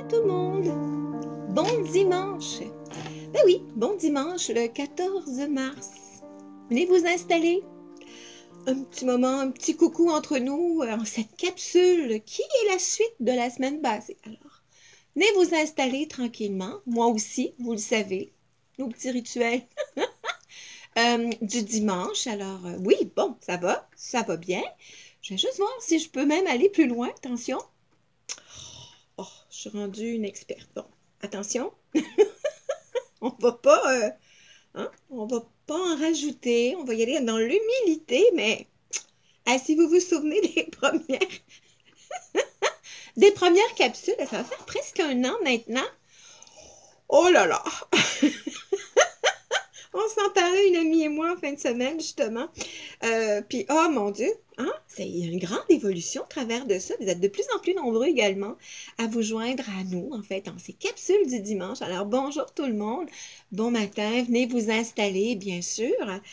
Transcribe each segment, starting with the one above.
tout le monde. Bon dimanche. Ben oui, bon dimanche, le 14 mars. Venez vous installer. Un petit moment, un petit coucou entre nous en cette capsule qui est la suite de la semaine passée. Alors, venez vous installer tranquillement. Moi aussi, vous le savez, nos petits rituels du dimanche. Alors, oui, bon, ça va bien. Je vais juste voir si je peux même aller plus loin. Attention. Oh, je suis rendue une experte. Bon, attention. On va pas, on va pas en rajouter. On va y aller dans l'humilité, mais si vous vous souvenez des premières capsules, ça va faire presque un an maintenant. Oh là là! On s'en parlait, une amie et moi, en fin de semaine, justement. Puis, oh mon Dieu, il y a une grande évolution au travers de ça. Vous êtes de plus en plus nombreux également à vous joindre à nous, en fait, dans ces capsules du dimanche. Alors, bonjour tout le monde. Bon matin, venez vous installer, bien sûr.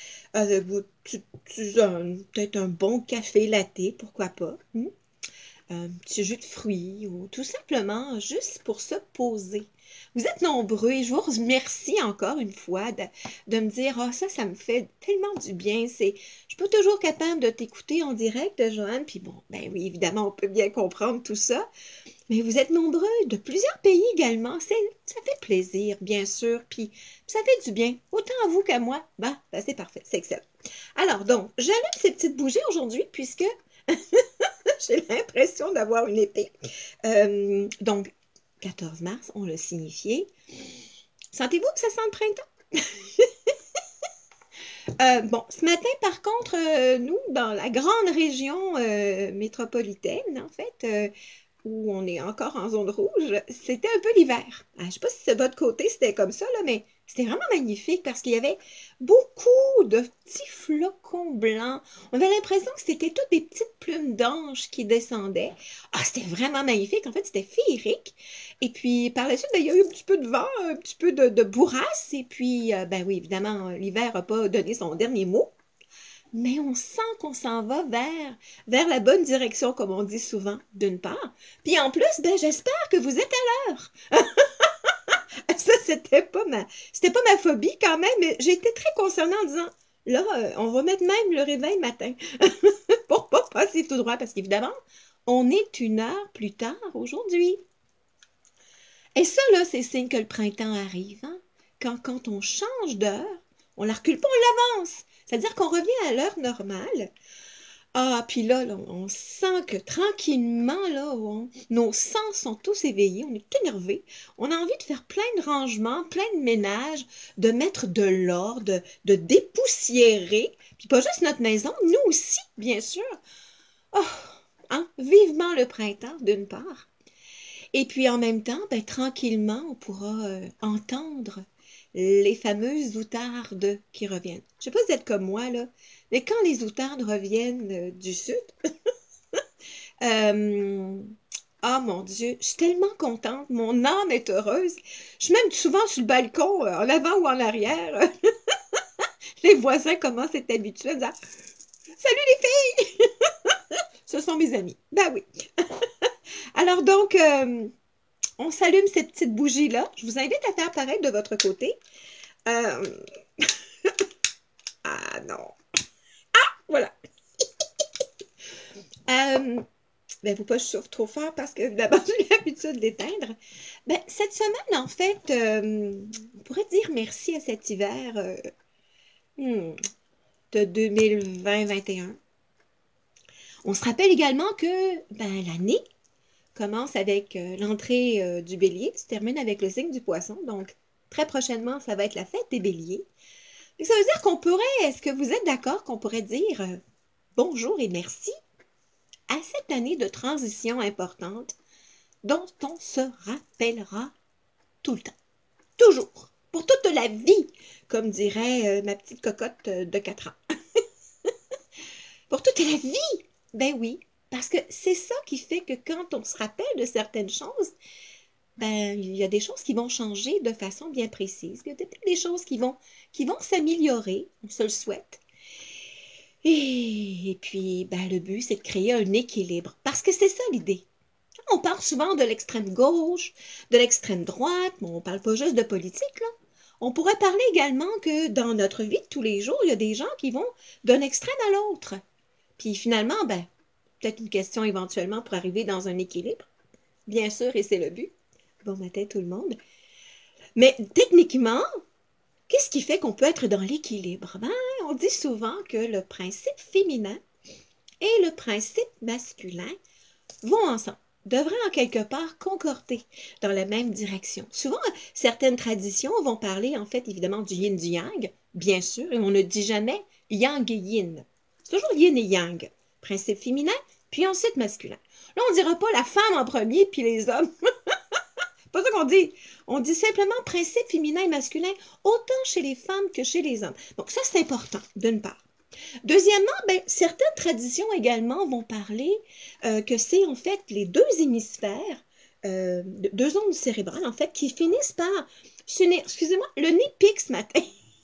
Peut-être un bon café latte, pourquoi pas. Un petit jus de fruits ou tout simplement juste pour se poser. Vous êtes nombreux et je vous remercie encore une fois de me dire « Ah, ça me fait tellement du bien. Je suis pas toujours capable de t'écouter en direct, Joanne. » Puis bon, ben oui, évidemment, on peut bien comprendre tout ça. Mais vous êtes nombreux de plusieurs pays également. Ça fait plaisir, bien sûr. Puis ça fait du bien, autant à vous qu'à moi. Ben c'est parfait, c'est excellent. Alors donc, j'allume ces petites bougies aujourd'hui puisque j'ai l'impression d'avoir une épée. Donc, 14 mars, on l'a signifié. Sentez-vous que ça sent le printemps? Bon, ce matin, par contre, nous, dans la grande région métropolitaine, en fait, où on est encore en zone rouge, c'était un peu l'hiver. Je ne sais pas si de votre côté c'était comme ça, là, mais c'était vraiment magnifique parce qu'il y avait beaucoup de petits flocons blancs. On avait l'impression que c'était toutes des petites plumes d'anges qui descendaient. C'était vraiment magnifique. En fait, c'était féerique. Et puis, par la suite, il y a eu un petit peu de vent, un petit peu de bourrasse. Et puis, ben oui, évidemment, l'hiver n'a pas donné son dernier mot. Mais on sent qu'on s'en va vers la bonne direction, comme on dit souvent, d'une part. Puis en plus, ben j'espère que vous êtes à l'heure. Ça, c'était pas ma phobie quand même, mais j'ai été très concernée en disant, là, on va mettre même le réveil matin pour pas passer tout droit, parce qu'évidemment, on est 1 heure plus tard aujourd'hui. Et ça, là, c'est signe que le printemps arrive. Quand on change d'heure, on la recule pas, on l'avance. C'est-à-dire qu'on revient à l'heure normale. Puis là, on sent que tranquillement, là, nos sens sont tous éveillés, on est énervés. On a envie de faire plein de rangements, plein de ménages, de mettre de l'ordre, de dépoussiérer. Puis pas juste notre maison, nous aussi, bien sûr. Vivement le printemps, d'une part. Et puis en même temps, ben, tranquillement, on pourra entendre les fameuses outardes qui reviennent. Je ne sais pas si vous êtes comme moi, là, mais quand les outardes reviennent du sud, mon Dieu, je suis tellement contente, mon âme est heureuse. Je suis même souvent sur le balcon, en avant ou en arrière. Les voisins commencent à être habitués à dire « Salut les filles! » Ce sont mes amis. Ben oui. Alors donc, on s'allume cette petite bougie-là. Je vous invite à faire pareil de votre côté. Non. Voilà. Ben, faut pas que je souffre trop fort parce que d'abord, j'ai l'habitude d'éteindre. Ben, cette semaine, en fait, on pourrait dire merci à cet hiver de 2020-21. On se rappelle également que l'année commence avec l'entrée du bélier, se termine avec le signe du poisson. Donc, très prochainement, ça va être la fête des béliers. Et ça veut dire qu'on pourrait, est-ce que vous êtes d'accord qu'on pourrait dire bonjour et merci à cette année de transition importante dont on se rappellera tout le temps. Toujours. Pour toute la vie, comme dirait ma petite cocotte de 4 ans. Pour toute la vie! Ben oui. Parce que c'est ça qui fait que quand on se rappelle de certaines choses, ben, il y a des choses qui vont changer de façon bien précise. Il y a peut-être des choses qui vont s'améliorer, on se le souhaite. Et puis, ben, le but, c'est de créer un équilibre. Parce que c'est ça l'idée. on parle souvent de l'extrême gauche, de l'extrême droite, mais on ne parle pas juste de politique, là. On pourrait parler également que dans notre vie de tous les jours, il y a des gens qui vont d'un extrême à l'autre. Puis finalement, ben, peut-être une question éventuellement pour arriver dans un équilibre. Bien sûr, et c'est le but. Bon matin tout le monde. Mais techniquement, qu'est-ce qui fait qu'on peut être dans l'équilibre? Ben, on dit souvent que le principe féminin et le principe masculin vont ensemble, devraient en quelque part concorder dans la même direction. Souvent, certaines traditions vont parler en fait évidemment du yin du yang, bien sûr, et on ne dit jamais yang et yin. C'est toujours yin et yang, principe féminin, puis ensuite masculin. Là, on ne dira pas la femme en premier, puis les hommes. C'est pas ça qu'on dit. On dit simplement principe féminin et masculin, autant chez les femmes que chez les hommes. Donc ça, c'est important, d'une part. Deuxièmement, ben, certaines traditions également vont parler que c'est en fait les deux hémisphères, deux zones cérébrales en fait, qui finissent par s'unir. Excusez-moi, le nez pique ce matin.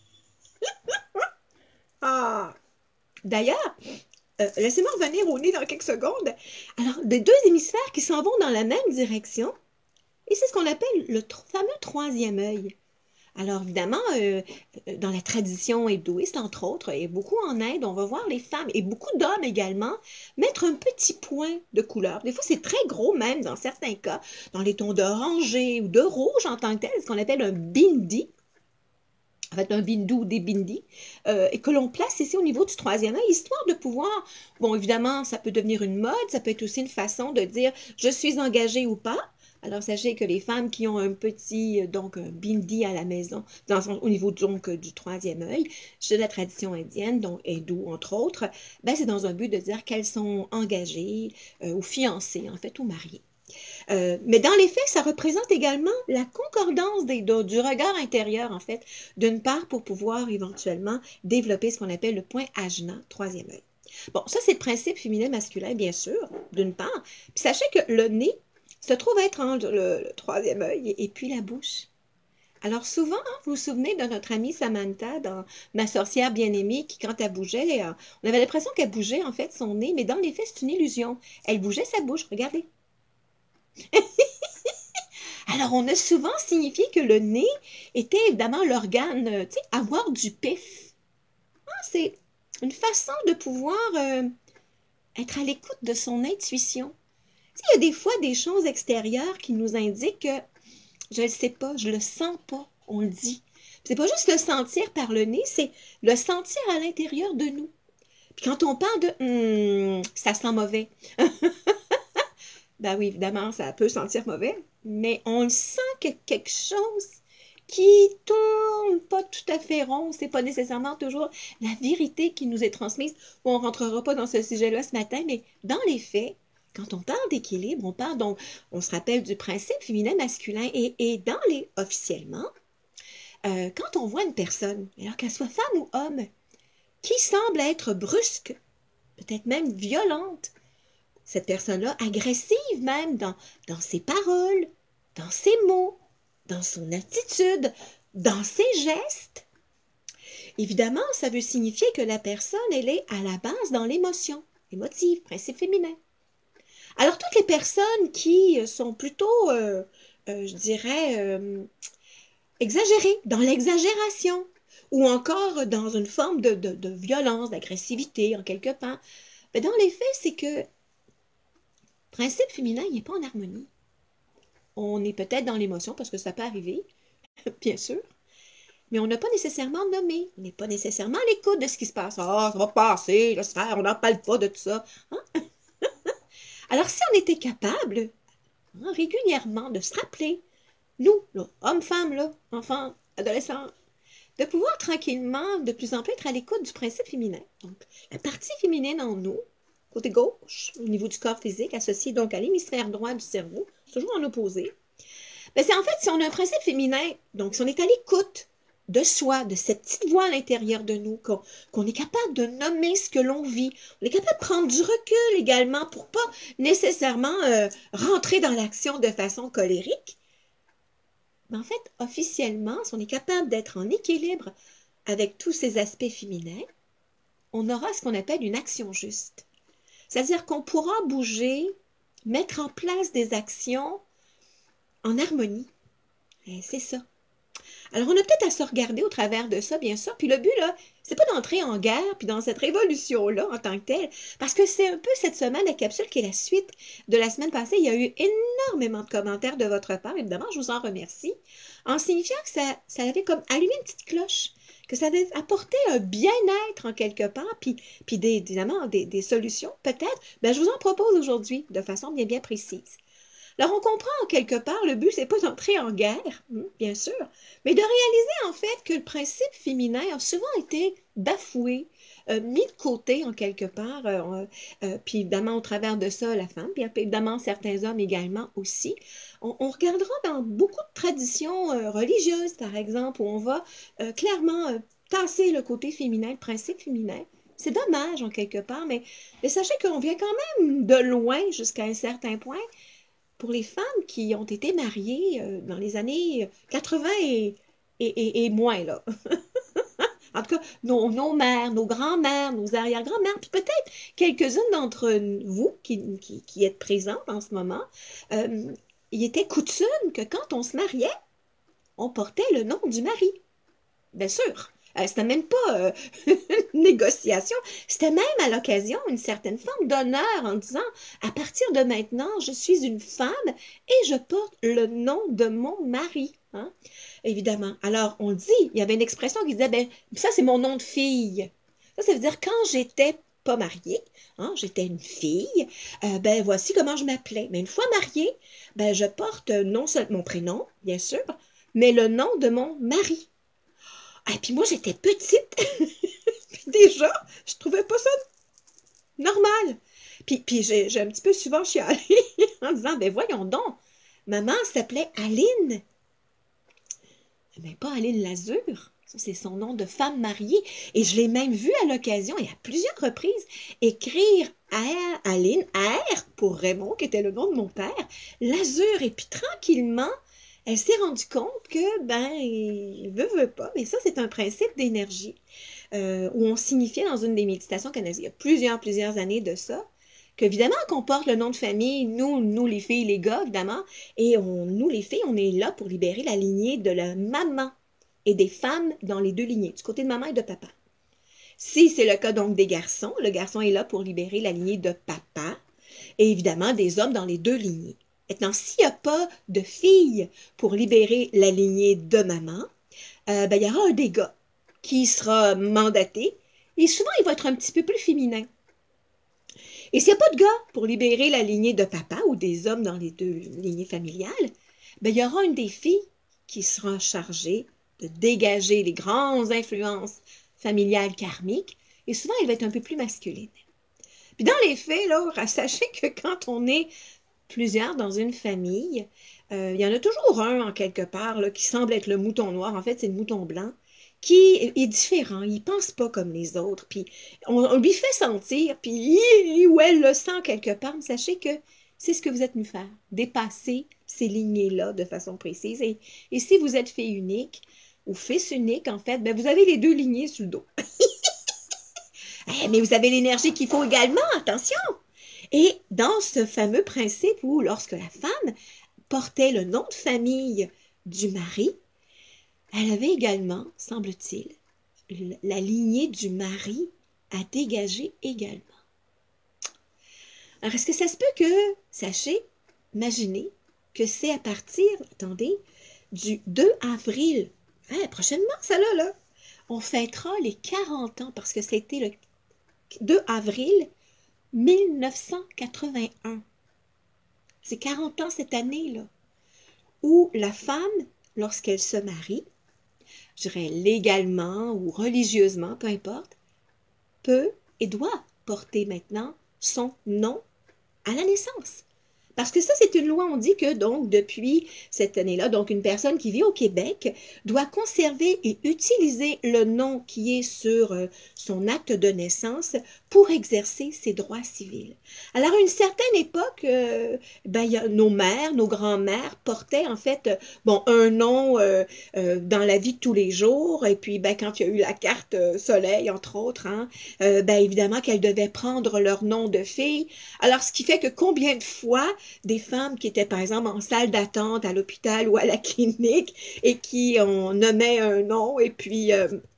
Ah! D'ailleurs, laissez-moi revenir au nez dans quelques secondes. Alors, les deux hémisphères qui s'en vont dans la même direction, et c'est ce qu'on appelle le fameux troisième œil. Alors, évidemment, dans la tradition hindouiste, entre autres, et beaucoup en Inde, on va voir les femmes, et beaucoup d'hommes également, mettre un petit point de couleur. Des fois, c'est très gros, même dans certains cas, dans les tons d'orangé ou de rouge en tant que tel, ce qu'on appelle un bindi, en fait, un bindu ou des bindis, et que l'on place ici au niveau du troisième œil, histoire de pouvoir, bon, évidemment, ça peut devenir une mode, ça peut être aussi une façon de dire « je suis engagée ou pas ». Alors, sachez que les femmes qui ont un petit, donc un bindi à la maison, au niveau donc du troisième œil, chez la tradition indienne, donc hindoue entre autres, ben, c'est dans un but de dire qu'elles sont engagées ou fiancées, en fait, ou mariées. Mais dans les faits, ça représente également la concordance du regard intérieur, en fait, d'une part pour pouvoir éventuellement développer ce qu'on appelle le point ajna, troisième œil. Bon, ça, c'est le principe féminin-masculin, bien sûr, d'une part. Puis sachez que le nez se trouve être entre le troisième œil et puis la bouche. Alors souvent, hein, vous vous souvenez de notre amie Samantha dans Ma sorcière bien-aimée qui, quand elle bougeait, on avait l'impression qu'elle bougeait en fait son nez, mais dans les faits, c'est une illusion. Elle bougeait sa bouche, regardez. Alors, on a souvent signifié que le nez était évidemment l'organe, tu sais, avoir du pif. Ah, c'est une façon de pouvoir être à l'écoute de son intuition. Tu sais, il y a des fois des choses extérieures qui nous indiquent que je ne le sais pas, je le sens pas, on le dit. C'est pas juste le sentir par le nez, c'est le sentir à l'intérieur de nous. Puis quand on parle de ça sent mauvais. Ben oui, évidemment, ça peut sentir mauvais, mais on sent que quelque chose qui tourne pas tout à fait rond, c'est pas nécessairement toujours la vérité qui nous est transmise. Bon, on rentrera pas dans ce sujet-là ce matin, mais dans les faits, quand on parle d'équilibre, on parle donc, on se rappelle du principe féminin-masculin et dans les officiellement, quand on voit une personne, alors qu'elle soit femme ou homme, qui semble être brusque, peut-être même violente, cette personne-là, agressive même dans ses paroles, dans ses mots, dans son attitude, dans ses gestes. Évidemment, ça veut signifier que la personne, elle est à la base dans l'émotion, émotive, principe féminin. Alors, toutes les personnes qui sont plutôt, je dirais, exagérées, dans l'exagération, ou encore dans une forme de violence, d'agressivité, en quelque part, ben dans les faits, c'est que principe féminin, il n'est pas en harmonie. On est peut-être dans l'émotion parce que ça peut arriver, bien sûr, mais on n'a pas nécessairement nommé. On n'est pas nécessairement à l'écoute de ce qui se passe. Ah, ça va passer, laisse faire, on n'en parle pas de tout ça. Hein? Alors, si on était capable hein, régulièrement de se rappeler, nous, là, hommes, femmes, là, enfants, adolescents, de pouvoir tranquillement, de plus en plus être à l'écoute du principe féminin. Donc, la partie féminine en nous, côté gauche, au niveau du corps physique, associé donc à l'hémisphère droit du cerveau, c'est toujours en opposé. Ben c'est en fait, si on a un principe féminin, donc si on est à l'écoute de soi, de cette petite voix à l'intérieur de nous, qu'on est capable de nommer ce que l'on vit, on est capable de prendre du recul également pour pas nécessairement rentrer dans l'action de façon colérique, ben en fait, officiellement, si on est capable d'être en équilibre avec tous ces aspects féminins, on aura ce qu'on appelle une action juste. C'est-à-dire qu'on pourra bouger mettre en place des actions en harmonie. C'est ça. Alors, on a peut-être à se regarder au travers de ça, bien sûr. Puis le but, là, c'est pas d'entrer en guerre, puis dans cette révolution-là en tant que telle, parce que c'est un peu cette semaine, la capsule qui est la suite de la semaine passée. Il y a eu énormément de commentaires de votre part. Évidemment, je vous en remercie, en signifiant que ça avait comme allumé une petite cloche, que ça avait apporté un bien-être en quelque part, puis évidemment, des solutions, peut-être. Ben, je vous en propose aujourd'hui de façon bien précise. Alors, on comprend en quelque part, le but, c'est pas d'entrer en guerre, bien sûr, mais de réaliser en fait que le principe féminin a souvent été bafoué, mis de côté en quelque part, puis évidemment au travers de ça, la femme, puis évidemment certains hommes également aussi. On regardera dans beaucoup de traditions religieuses, par exemple, où on va clairement tasser le côté féminin, le principe féminin. C'est dommage en quelque part, mais sachez qu'on vient quand même de loin jusqu'à un certain point. Pour les femmes qui ont été mariées dans les années 80 et moins, là. En tout cas, nos mères, nos grands-mères, nos arrière-grands-mères, puis peut-être quelques-unes d'entre vous qui êtes présentes en ce moment, il était coutume que quand on se mariait, on portait le nom du mari. Bien sûr. C'était même pas une négociation, c'était même à l'occasion une certaine forme d'honneur en disant à partir de maintenant, je suis une femme et je porte le nom de mon mari. Hein? Évidemment. Alors, on dit, il y avait une expression qui disait, ben, ça c'est mon nom de fille. Ça veut dire quand j'étais pas mariée, hein, j'étais une fille, ben voici comment je m'appelais. Mais une fois mariée, ben je porte non seulement mon prénom, bien sûr, mais le nom de mon mari. Ah, puis moi, j'étais petite. Puis déjà, je trouvais pas ça normal. Puis j'ai un petit peu souvent chialé en disant, ben voyons donc, maman s'appelait Aline. Mais pas Aline Lazur. Ça, c'est son nom de femme mariée. Et je l'ai même vue à l'occasion et à plusieurs reprises écrire Aline, R pour Raymond, qui était le nom de mon père, Lazur. Et puis tranquillement, elle s'est rendue compte que, ben, il veut pas, mais ça, c'est un principe d'énergie où on signifiait dans une des méditations canadiennes, il y a plusieurs années de ça, qu'évidemment qu'on porte le nom de famille, nous les filles, les gars, évidemment, et nous les filles, on est là pour libérer la lignée de la maman et des femmes dans les deux lignées, du côté de maman et de papa. Si c'est le cas donc des garçons, le garçon est là pour libérer la lignée de papa et évidemment des hommes dans les deux lignées. Maintenant, s'il n'y a pas de filles pour libérer la lignée de maman, ben, il y aura un des gars qui sera mandaté et souvent il va être un petit peu plus féminin. Et s'il n'y a pas de gars pour libérer la lignée de papa ou des hommes dans les deux lignées familiales, ben, il y aura une des filles qui sera chargée de dégager les grandes influences familiales karmiques et souvent elle va être un peu plus masculine. Puis dans les faits, là, sachez que quand on est plusieurs dans une famille, il y en a toujours un en quelque part là, qui semble être le mouton noir, en fait c'est le mouton blanc, qui est différent, il ne pense pas comme les autres, puis on lui fait sentir, puis ou elle le sent quelque part, mais sachez que c'est ce que vous êtes venu faire, dépasser ces lignées-là de façon précise, et si vous êtes fille unique, ou fils unique en fait, ben vous avez les deux lignées sur le dos. Mais vous avez l'énergie qu'il faut également, attention! Et dans ce fameux principe où lorsque la femme portait le nom de famille du mari, elle avait également, semble-t-il, la lignée du mari à dégager également. Alors, est-ce que ça se peut que, sachez, imaginez que c'est à partir, attendez, du 2 avril, prochainement, ça là, on fêtera les 40 ans parce que c'était le 2 avril 1981. C'est 40 ans cette année-là, où la femme, lorsqu'elle se marie, je dirais légalement ou religieusement, peu importe, peut et doit porter maintenant son nom à la naissance. Parce que ça, c'est une loi, on dit que donc depuis cette année-là, donc une personne qui vit au Québec doit conserver et utiliser le nom qui est sur son acte de naissance pour exercer ses droits civils. Alors, à une certaine époque, nos mères, nos grands-mères portaient en fait un nom dans la vie de tous les jours. Et puis, quand il y a eu la carte soleil, entre autres, hein, évidemment qu'elles devaient prendre leur nom de fille. Alors, ce qui fait que combien de fois des femmes qui étaient, par exemple, en salle d'attente à l'hôpital ou à la clinique et qui on nommait un nom et puis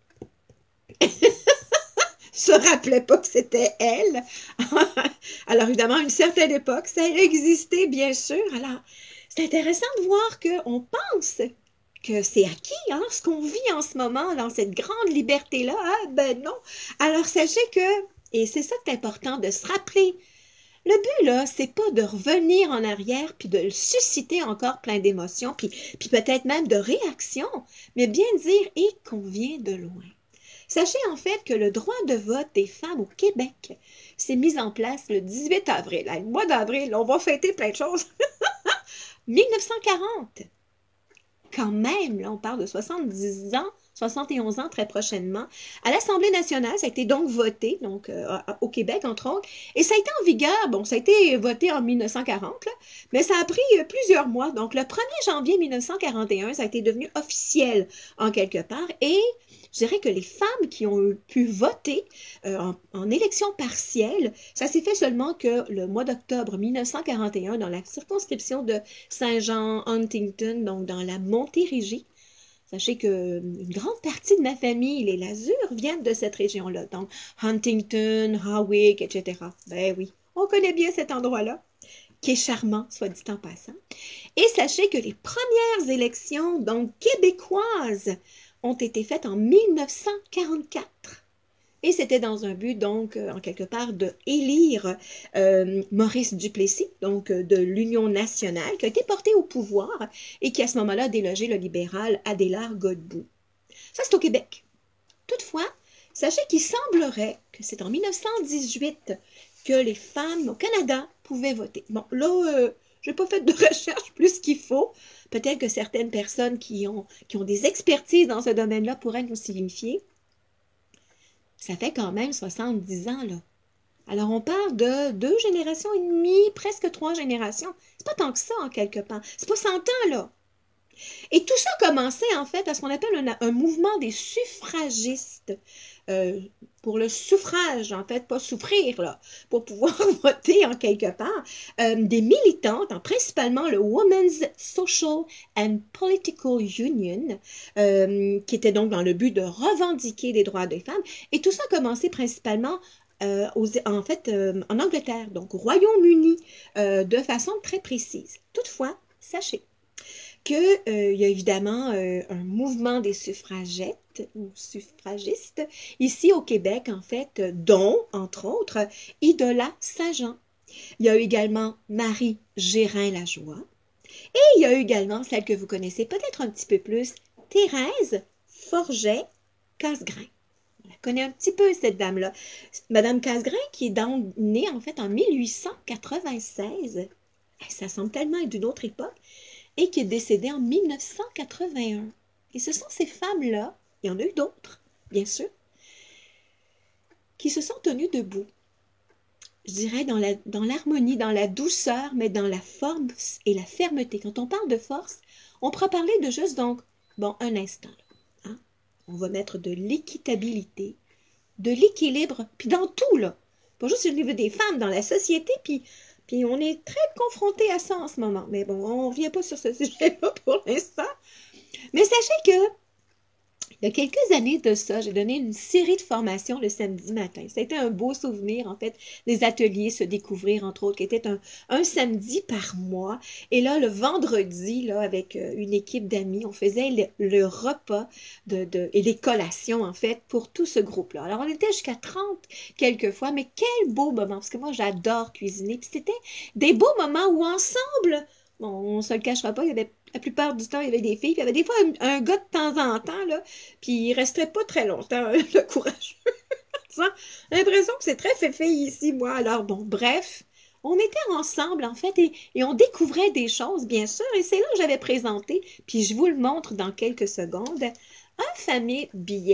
se rappelait pas que c'était elle. Alors, évidemment, à une certaine époque, ça existait, bien sûr. Alors, c'est intéressant de voir qu'on pense que c'est acquis, hein, ce qu'on vit en ce moment, dans cette grande liberté-là. Ah, ben non. Alors, sachez que, et c'est ça qui est important de se rappeler, le but, là, c'est pas de revenir en arrière puis de susciter encore plein d'émotions, puis peut-être même de réactions, mais bien dire et qu'on vient de loin. Sachez en fait que le droit de vote des femmes au Québec s'est mis en place le 18 avril. Le mois d'avril, on va fêter plein de choses. 1940. Quand même, là, on parle de 70 ans, 71 ans très prochainement. À l'Assemblée nationale, ça a été donc voté, donc au Québec, entre autres, et ça a été en vigueur, bon, ça a été voté en 1940, là, mais ça a pris plusieurs mois. Donc, le 1er janvier 1941, ça a été devenu officiel en quelque part, et je dirais que les femmes qui ont pu voter en élection partielle, ça s'est fait seulement que le mois d'octobre 1941, dans la circonscription de Saint-Jean-Huntington, donc dans la Montérégie. Sachez qu'une grande partie de ma famille, les Lazur, viennent de cette région-là, donc Huntington, Hawick, etc. Ben oui, on connaît bien cet endroit-là, qui est charmant, soit dit en passant. Et sachez que les premières élections, donc québécoises, ont été faites en 1944. Et c'était dans un but, donc, en quelque part, de élire Maurice Duplessis, donc de l'Union nationale, qui a été porté au pouvoir et qui, à ce moment-là, a délogé le libéral Adélard Godbout. Ça, c'est au Québec. Toutefois, sachez qu'il semblerait que c'est en 1918 que les femmes au Canada pouvaient voter. Bon, là, je n'ai pas fait de recherche plus qu'il faut. Peut-être que certaines personnes qui ont des expertises dans ce domaine-là pourraient nous signifier. Ça fait quand même 70 ans, là. Alors, on parle de 2 générations et demie, presque 3 générations. C'est pas tant que ça, en quelque part. C'est pas 100 ans, là. Et tout ça a commencé, en fait, à ce qu'on appelle un mouvement des suffragistes. Pour le suffrage, en fait, pas souffrir, là, pour pouvoir voter en quelque part, des militantes, principalement le Women's Social and Political Union, qui était donc dans le but de revendiquer les droits des femmes. Et tout ça a commencé principalement en Angleterre, donc au Royaume-Uni, de façon très précise. Toutefois, sachez qu'il y a évidemment un mouvement des suffragettes ou suffragistes ici au Québec, en fait, dont, entre autres, Idola Saint-Jean. Il y a eu également Marie Gérin-Lajoie. Et il y a eu également celle que vous connaissez peut-être un petit peu plus, Thérèse Forget-Casgrain. On la connaît un petit peu, cette dame-là. Madame Casgrain, qui est donc née, en fait, en 1896. Ça semble tellement être d'une autre époque. Et qui est décédée en 1981. Et ce sont ces femmes-là, il y en a eu d'autres, bien sûr, qui se sont tenues debout. Je dirais dans l'harmonie, dans la douceur, mais dans la force et la fermeté. Quand on parle de force, on pourra parler de juste, donc, bon, un instant. Là, hein? On va mettre de l'équitabilité, de l'équilibre, puis dans tout, là. Pas juste au niveau des femmes, dans la société, puis on est très confronté à ça en ce moment. Mais bon, on ne revient pas sur ce sujet-là pour l'instant. Mais sachez que, il y a quelques années de ça, j'ai donné une série de formations le samedi matin. Ça a été un beau souvenir, en fait, des ateliers Se découvrir, entre autres, qui était un samedi par mois. Et là, le vendredi, là, avec une équipe d'amis, on faisait le repas et les collations, en fait, pour tout ce groupe-là. Alors, on était jusqu'à 30 quelques fois, mais quel beau moment, parce que moi, j'adore cuisiner. Puis c'était des beaux moments où, ensemble, bon, on ne se le cachera pas, il y avait la plupart du temps, il y avait des filles, puis il y avait des fois un gars de temps en temps, là, puis il restait pas très longtemps, le courageux. J'ai l'impression que c'est très féfé ici, moi. Alors, bon, bref, on était ensemble, en fait, et on découvrait des choses, bien sûr, et c'est là que j'avais présenté, puis je vous le montre dans quelques secondes, un fameux billet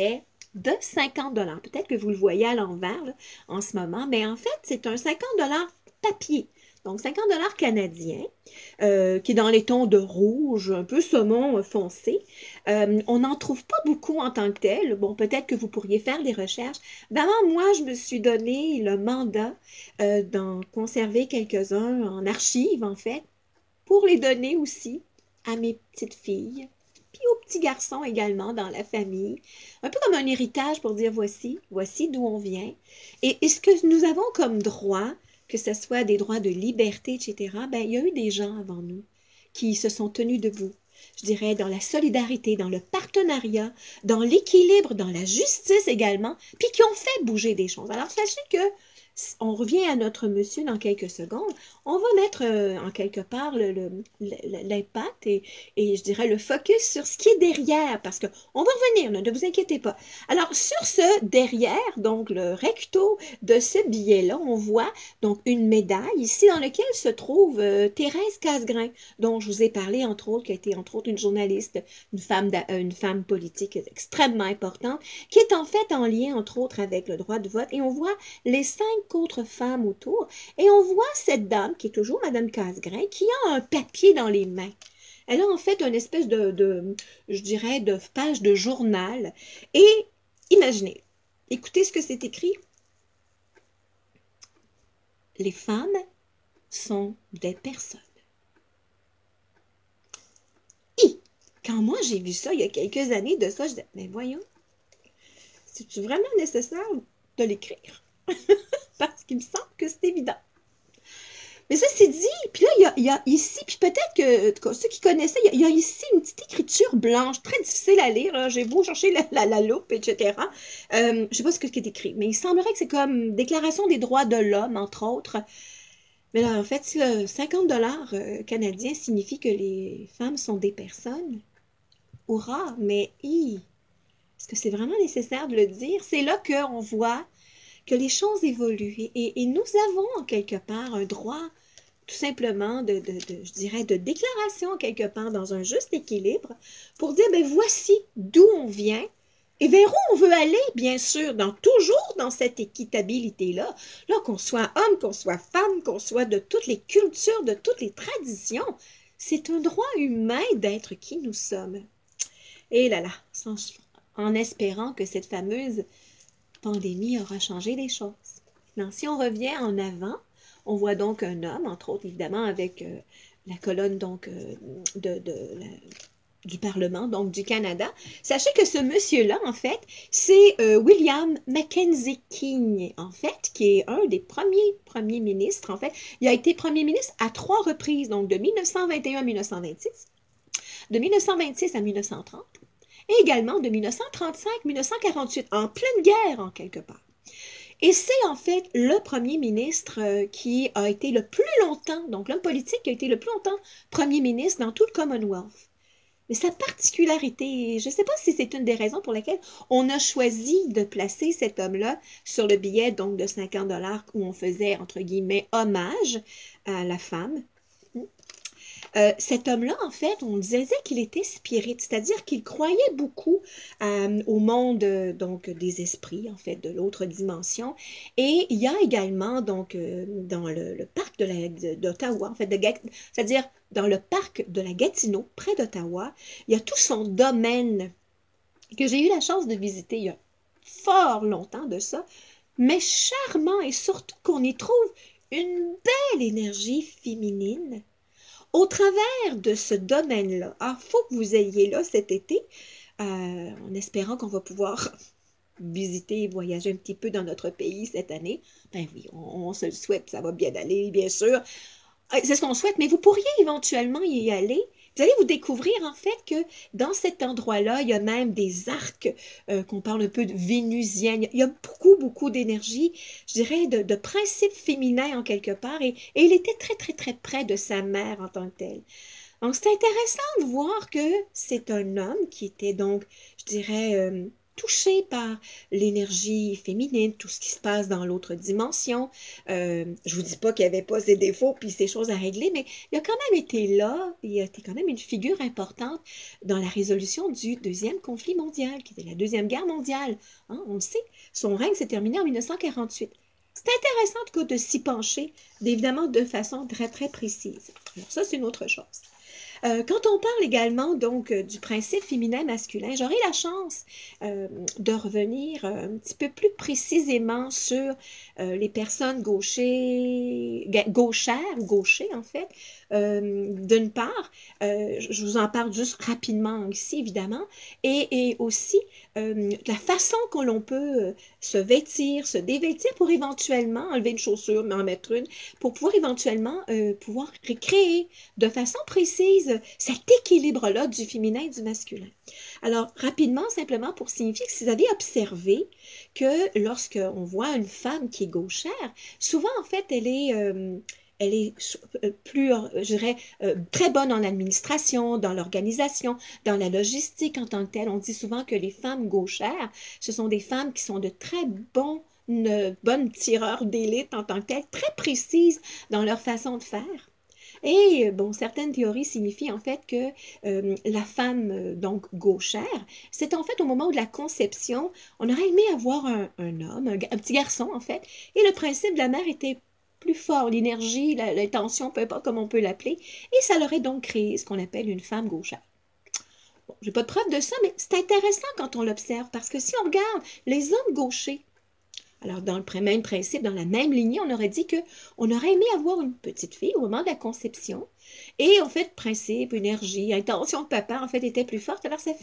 de 50 $. Peut-être que vous le voyez à l'envers là, en ce moment, mais en fait, c'est un 50 $ papier. Donc, 50 $ canadiens, qui est dans les tons de rouge, un peu saumon foncé. On n'en trouve pas beaucoup en tant que tel. Bon, peut-être que vous pourriez faire des recherches. D'abord, moi, je me suis donné le mandat d'en conserver quelques-uns en archives, en fait, pour les donner aussi à mes petites filles, puis aux petits garçons également dans la famille. Un peu comme un héritage pour dire voici d'où on vient. Et ce que nous avons comme droit, que ce soit des droits de liberté, etc., ben, il y a eu des gens avant nous qui se sont tenus debout. Je dirais dans la solidarité, dans le partenariat, dans l'équilibre, dans la justice également, puis qui ont fait bouger des choses. Alors, sachez que on revient à notre monsieur dans quelques secondes. On va mettre en quelque part l'impact et je dirais le focus sur ce qui est derrière, parce qu'on va revenir, ne vous inquiétez pas. Alors, sur ce derrière, donc le recto de ce billet-là, on voit donc une médaille ici dans laquelle se trouve Thérèse Casgrain, dont je vous ai parlé, entre autres, qui a été entre autres une journaliste, une femme politique extrêmement importante, qui est en fait en lien, entre autres, avec le droit de vote. Et on voit les 5 autres femmes autour. Et on voit cette dame, qui est toujours Madame Casgrain, qui a un papier dans les mains. Elle a en fait une espèce je dirais, de page de journal. Et imaginez, écoutez ce que c'est écrit. Les femmes sont des personnes. Et quand moi j'ai vu ça il y a quelques années de ça, je disais, mais voyons, c'est-tu vraiment nécessaire de l'écrire? Parce qu'il me semble que c'est évident. Mais ça, c'est dit. Puis là, il y a ici, puis peut-être que ceux qui connaissaient, il y a ici une petite écriture blanche, très difficile à lire. J'ai beau chercher la loupe, etc. Je ne sais pas ce qui est écrit, mais il semblerait que c'est comme Déclaration des droits de l'homme, entre autres. Mais là, en fait, si le 50 $ canadien signifie que les femmes sont des personnes, hurrah, mais est-ce que c'est vraiment nécessaire de le dire? C'est là qu'on voit que les choses évoluent et nous avons en quelque part un droit tout simplement je dirais, de déclaration quelque part dans un juste équilibre pour dire, ben voici d'où on vient et vers où on veut aller, bien sûr, toujours dans cette équitabilité-là, là, qu'on soit homme, qu'on soit femme, qu'on soit de toutes les cultures, de toutes les traditions. C'est un droit humain d'être qui nous sommes. Et là, en espérant que cette fameuse pandémie aura changé les choses. Maintenant, si on revient en avant, on voit donc un homme, entre autres évidemment avec la colonne donc du Parlement, donc du Canada. Sachez que ce monsieur-là, en fait, c'est William Mackenzie King, en fait, qui est un des premiers ministres, en fait. Il a été premier ministre à 3 reprises, donc de 1921 à 1926, de 1926 à 1930, et également de 1935-1948, en pleine guerre, en quelque part. Et c'est en fait le premier ministre qui a été le plus longtemps, donc l'homme politique qui a été le plus longtemps premier ministre dans tout le Commonwealth. Mais sa particularité, je ne sais pas si c'est une des raisons pour lesquelles on a choisi de placer cet homme-là sur le billet donc de 50 $ où on faisait, entre guillemets, hommage à la femme. Cet homme-là, en fait, on disait qu'il était spirit, c'est-à-dire qu'il croyait beaucoup au monde donc des esprits, en fait, de l'autre dimension. Et il y a également donc dans le parc d'Ottawa, en fait, c'est-à-dire dans le parc de la Gatineau, près d'Ottawa, il y a tout son domaine que j'ai eu la chance de visiter il y a fort longtemps de ça, mais charmant et surtout qu'on y trouve une belle énergie féminine. Au travers de ce domaine-là, il faut que vous ayez là cet été, en espérant qu'on va pouvoir visiter et voyager un petit peu dans notre pays cette année. Ben oui, on se le souhaite, ça va bien aller, bien sûr. C'est ce qu'on souhaite, mais vous pourriez éventuellement y aller. Vous allez vous découvrir en fait que dans cet endroit-là, il y a même des arcs, qu'on parle un peu de vénusiennes. Il y a beaucoup, beaucoup d'énergie, je dirais, de principes féminins en quelque part. Et il était très, très, très près de sa mère en tant que telle. Donc, c'est intéressant de voir que c'est un homme qui était donc, je dirais, touchés par l'énergie féminine, tout ce qui se passe dans l'autre dimension. Je vous dis pas qu'il n'y avait pas ses défauts puis ses choses à régler, mais il a quand même été là, il a été quand même une figure importante dans la résolution du deuxième conflit mondial, qui était la Deuxième Guerre mondiale. Hein, on le sait, son règne s'est terminé en 1948. C'est intéressant en tout cas de s'y pencher, évidemment de façon très très précise. Alors ça, c'est une autre chose. Quand on parle également donc du principe féminin-masculin, j'aurai la chance de revenir un petit peu plus précisément sur les personnes gauchères ou gauchers en fait. D'une part, je vous en parle juste rapidement ici évidemment, et aussi la façon que l'on peut se vêtir, se dévêtir pour éventuellement enlever une chaussure, mais en mettre une, pour pouvoir éventuellement pouvoir créer de façon précise cet équilibre-là du féminin et du masculin. Alors, rapidement, simplement pour signifier que si vous avez observé que lorsqu'on voit une femme qui est gauchère, souvent, en fait, elle est plus, je dirais, très bonne en administration, dans l'organisation, dans la logistique en tant que telle. On dit souvent que les femmes gauchères, ce sont des femmes qui sont de très bonnes tireurs d'élite en tant que telles, très précises dans leur façon de faire. Et bon, certaines théories signifient en fait que la femme donc gauchère, c'est en fait au moment de la conception, on aurait aimé avoir un homme, un petit garçon en fait, et le principe de la mère était plus fort, l'énergie, l'intention, peu importe comment on peut l'appeler, et ça l'aurait donc créé ce qu'on appelle une femme gauchère. Bon, j'ai pas de preuve de ça, mais c'est intéressant quand on l'observe, parce que si on regarde les hommes gauchers, alors, dans le même principe, dans la même lignée, on aurait dit qu'on aurait aimé avoir une petite fille au moment de la conception. Et en fait, principe, énergie, intention de papa, en fait, était plus forte. Alors, ça fait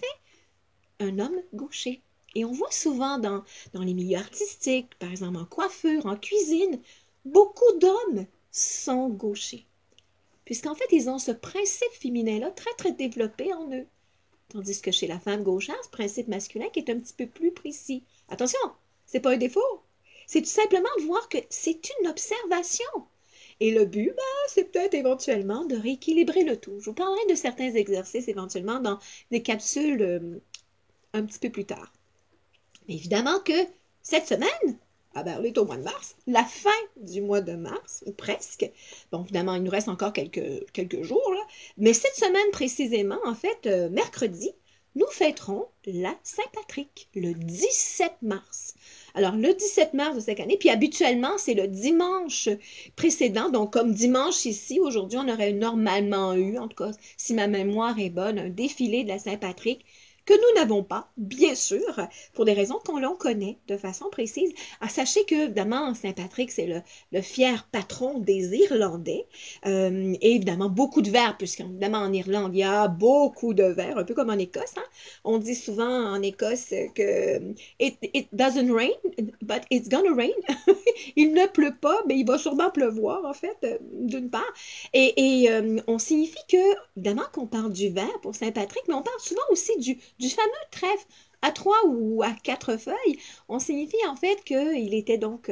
un homme gaucher. Et on voit souvent dans les milieux artistiques, par exemple en coiffure, en cuisine, beaucoup d'hommes sont gauchers. Puisqu'en fait, ils ont ce principe féminin-là très, très développé en eux. Tandis que chez la femme gauchère, ce principe masculin qui est un petit peu plus précis. Attention, c'est pas un défaut. C'est tout simplement de voir que c'est une observation. Et le but, c'est peut-être éventuellement de rééquilibrer le tout. Je vous parlerai de certains exercices éventuellement dans des capsules un petit peu plus tard. Mais évidemment que cette semaine, on est au mois de mars, la fin du mois de mars, ou presque. Bon, évidemment, il nous reste encore quelques jours, là. Mais cette semaine précisément, en fait, mercredi, nous fêterons la Saint-Patrick, le 17 mars. Alors, le 17 mars de cette année, puis habituellement, c'est le dimanche précédent. Donc, comme dimanche ici, aujourd'hui, on aurait normalement eu, en tout cas, si ma mémoire est bonne, un défilé de la Saint-Patrick que nous n'avons pas, bien sûr, pour des raisons qu'on l'on connaît de façon précise. Alors, sachez que, évidemment, Saint-Patrick, c'est le fier patron des Irlandais. Et évidemment, beaucoup de verre, puisqu'évidemment, en Irlande, il y a beaucoup de verre, un peu comme en Écosse. Hein? On dit souvent en Écosse que it doesn't rain, but it's gonna rain. Il ne pleut pas, mais il va sûrement pleuvoir, en fait, d'une part. Et on signifie que, évidemment, qu'on parle du verre pour Saint-Patrick, mais on parle souvent aussi du fameux trèfle à 3 ou à 4 feuilles. On signifie en fait qu'il était donc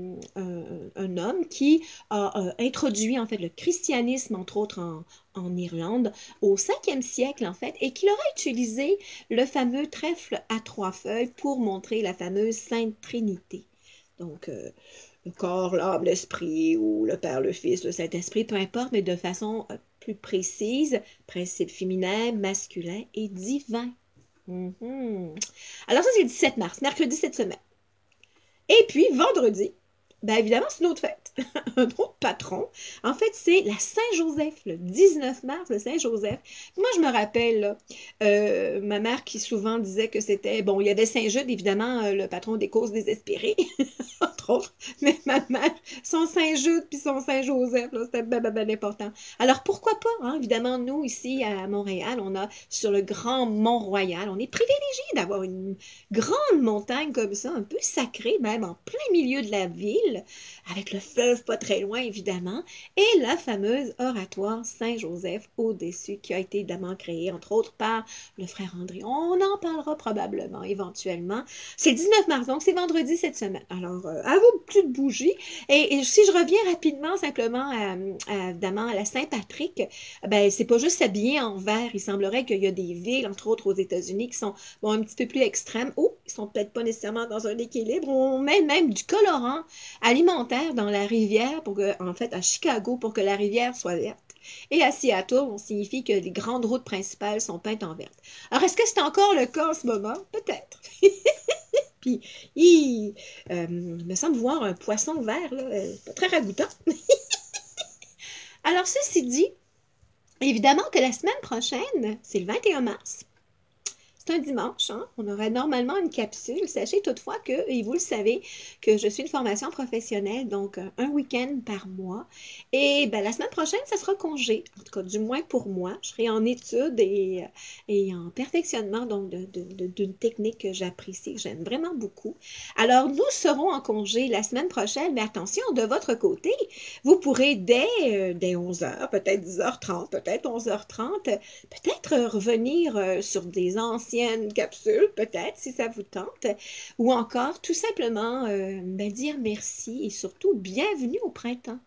un homme qui a introduit en fait le christianisme, entre autres en Irlande, au 5e siècle en fait, et qu'il aurait utilisé le fameux trèfle à 3 feuilles pour montrer la fameuse Sainte Trinité. Donc, le corps, l'âme, l'esprit, ou le Père, le Fils, le Saint-Esprit, peu importe, mais de façon plus précise, principe féminin, masculin et divin. Alors ça, c'est le 17 mars, mercredi cette semaine. Et puis, vendredi, évidemment, c'est une autre fête, un autre patron. En fait, c'est la Saint-Joseph, le 19 mars, le Saint-Joseph. Moi, je me rappelle, là, ma mère qui souvent disait que c'était, bon, il y avait Saint-Jude, évidemment, le patron des causes désespérées, entre autres, mais ma mère, son Saint-Jude puis son Saint-Joseph, c'était ben important. Alors, pourquoi pas, hein? Évidemment, nous, ici, à Montréal, on a sur le grand Mont-Royal, on est privilégié d'avoir une grande montagne comme ça, un peu sacrée, même en plein milieu de la ville, avec le fleuve pas très loin, évidemment, et la fameuse oratoire Saint-Joseph au-dessus, qui a été évidemment créée, entre autres, par le frère André. On en parlera probablement, éventuellement. C'est le 19 mars, donc c'est vendredi cette semaine. Alors, à vos petites bougies. Et si je reviens rapidement, simplement, évidemment, à la Saint-Patrick, c'est pas juste s'habiller en vert. Il semblerait qu'il y a des villes, entre autres aux États-Unis, qui sont un petit peu plus extrêmes, où Ils sont peut-être pas nécessairement dans un équilibre. On met même du colorant alimentaire dans la rivière, en fait, à Chicago, pour que la rivière soit verte. Et à Seattle, on signifie que les grandes routes principales sont peintes en vert. Alors, est-ce que c'est encore le cas en ce moment? Peut-être. Puis, il me semble voir un poisson vert, là, pas très ragoûtant. Alors, ceci dit, évidemment que la semaine prochaine, c'est le 21 mars. C'est un dimanche, hein? On aurait normalement une capsule. Sachez toutefois que, et vous le savez, que je suis une formation professionnelle, donc un week-end par mois. Et ben, la semaine prochaine, ça sera congé. En tout cas, du moins pour moi. Je serai en études et en perfectionnement donc d'une technique que j'apprécie, que j'aime vraiment beaucoup. Alors, nous serons en congé la semaine prochaine, mais attention, de votre côté, vous pourrez dès 11h, peut-être 10h30, peut-être 11h30, peut-être revenir sur des anciennes capsules, peut-être, si ça vous tente, ou encore tout simplement dire merci et surtout bienvenue au printemps.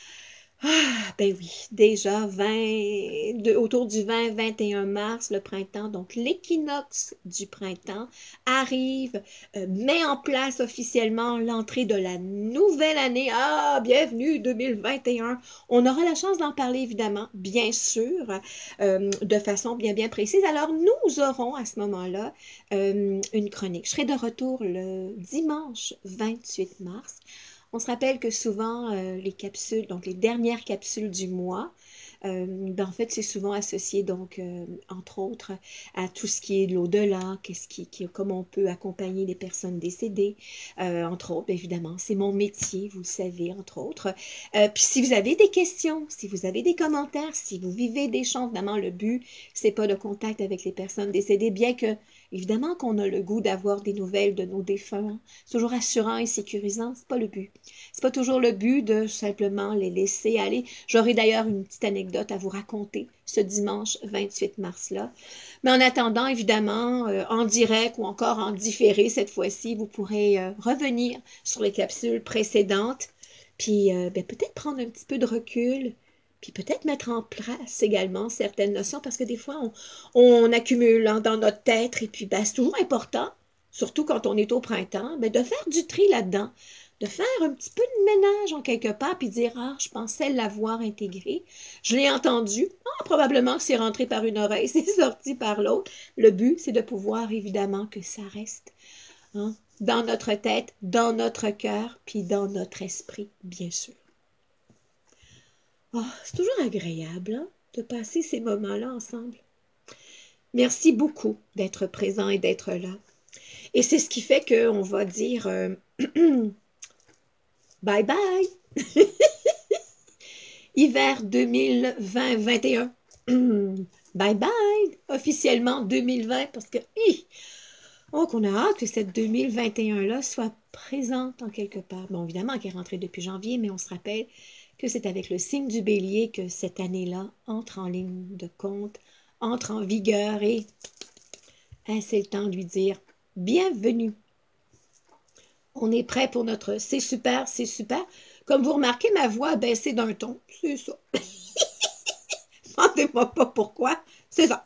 Ah, ben oui, déjà autour du 20-21 mars, le printemps, donc l'équinoxe du printemps arrive, met en place officiellement l'entrée de la nouvelle année. Ah, bienvenue 2021. On aura la chance d'en parler évidemment, bien sûr, de façon bien précise. Alors, nous aurons à ce moment-là une chronique. Je serai de retour le dimanche 28 mars. On se rappelle que souvent, les capsules, donc les dernières capsules du mois, en fait, c'est souvent associé, donc, entre autres, à tout ce qui est de l'au-delà, comment on peut accompagner les personnes décédées, entre autres, évidemment, c'est mon métier, vous le savez, entre autres. Puis si vous avez des questions, si vous avez des commentaires, si vous vivez des choses, évidemment, le but, c'est pas le contact avec les personnes décédées, bien que, évidemment, qu'on a le goût d'avoir des nouvelles de nos défunts, hein. C'est toujours rassurant et sécurisant, c'est pas le but. C'est pas toujours le but de simplement les laisser aller. J'aurai d'ailleurs une petite anecdote à vous raconter ce dimanche 28 mars-là. Mais en attendant, évidemment, en direct ou encore en différé cette fois-ci, vous pourrez revenir sur les capsules précédentes, puis peut-être prendre un petit peu de recul, puis peut-être mettre en place également certaines notions, parce que des fois, on accumule dans notre tête, et puis c'est toujours important, surtout quand on est au printemps, de faire du tri là-dedans, de faire un petit peu de ménage en quelque part, puis dire, ah, je pensais l'avoir intégré, je l'ai entendu, ah, probablement que c'est rentré par une oreille, c'est sorti par l'autre. Le but, c'est de pouvoir, évidemment, que ça reste, hein, dans notre tête, dans notre cœur, puis dans notre esprit, bien sûr. Oh, c'est toujours agréable, hein, de passer ces moments-là ensemble. Merci beaucoup d'être présent et d'être là. Et c'est ce qui fait qu'on va dire bye bye! Hiver 2020-21. Bye bye! Officiellement 2020 parce que qu'on a hâte que cette 2021-là soit présente en quelque part. Bon, évidemment qu'elle est rentrée depuis janvier, mais on se rappelle que c'est avec le signe du bélier que cette année-là entre en ligne de compte, entre en vigueur et c'est le temps de lui dire bienvenue. On est prêt pour notre c'est super, c'est super. Comme vous remarquez, ma voix a baissé d'un ton. C'est ça. Demandez-moi pas pourquoi. C'est ça.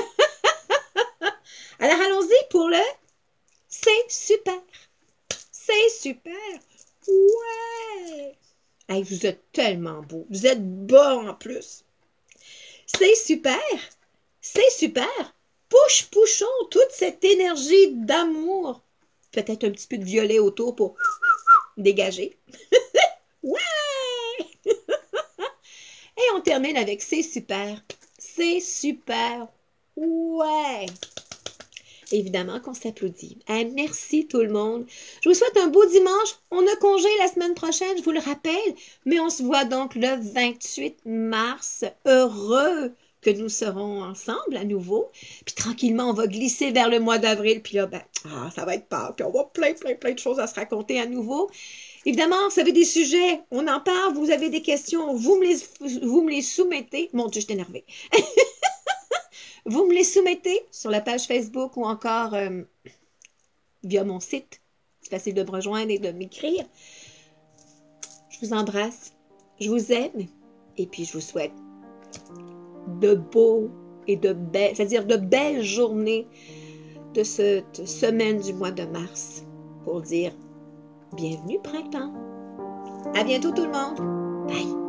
Alors, allons-y pour le c'est super. C'est super. Ouais. Hey, vous êtes tellement beau. Vous êtes beau en plus. C'est super. C'est super. Poussons toute cette énergie d'amour. Peut-être un petit peu de violet autour pour dégager. Ouais! Et on termine avec c'est super. C'est super. Ouais! Évidemment qu'on s'applaudit. Merci tout le monde. Je vous souhaite un beau dimanche. On a congé la semaine prochaine, je vous le rappelle. Mais on se voit donc le 28 mars. Heureux que nous serons ensemble à nouveau. Puis tranquillement, on va glisser vers le mois d'avril. Puis là, ça va être Pâques. Puis on va plein de choses à se raconter à nouveau. Évidemment, vous avez des sujets, on en parle, vous avez des questions, vous me les soumettez. Mon Dieu, je suis énervée. Vous me les soumettez sur la page Facebook ou encore via mon site. C'est facile de me rejoindre et de m'écrire. Je vous embrasse, je vous aime et puis je vous souhaite de beaux et de belles, c'est-à-dire de belles journées, de cette semaine du mois de mars pour dire bienvenue printemps. À bientôt tout le monde. Bye.